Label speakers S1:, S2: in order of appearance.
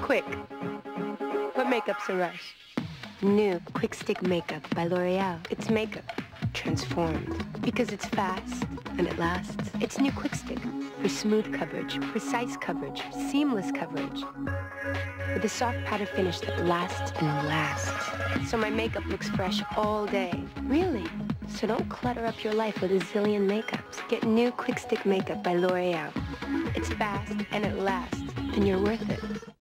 S1: quick. What makeup's a rush? New Quick Stick Makeup by L'Oreal. It's makeup transformed because it's fast and it lasts. It's new Quick Stick for smooth coverage, precise coverage, seamless coverage, with a soft powder finish that lasts and lasts. So my makeup looks fresh all day. Really? So don't clutter up your life with a zillion makeups. Get new Quick Stick Makeup by L'Oreal. It's fast and it lasts, and you're worth it.